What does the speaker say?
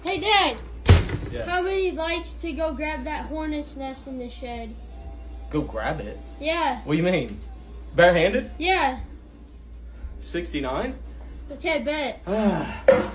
Hey, Dad. Yeah. How many likes to go grab that hornet's nest in the shed? Go grab it? Yeah. What do you mean? Barehanded? Yeah. 69? Okay, bet.